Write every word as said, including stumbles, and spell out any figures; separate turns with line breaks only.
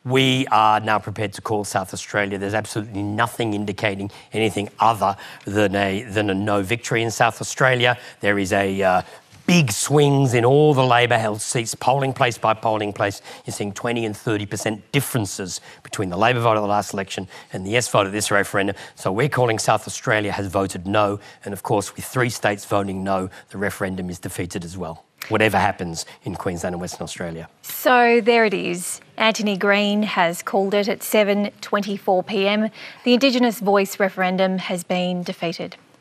We are now prepared to call South Australia. There's absolutely nothing indicating anything other than a, than a no victory in South Australia. There is a uh, big swings in all the Labor-held seats, polling place by polling place. You're seeing twenty and thirty percent differences between the Labor vote of the last election and the yes vote of this referendum. So we're calling South Australia has voted no. And of course, with three states voting no, the referendum is defeated as well, whatever happens in Queensland and Western Australia.
So there it is. Antony Green has called it at seven twenty-four p m. The Indigenous voice referendum has been defeated.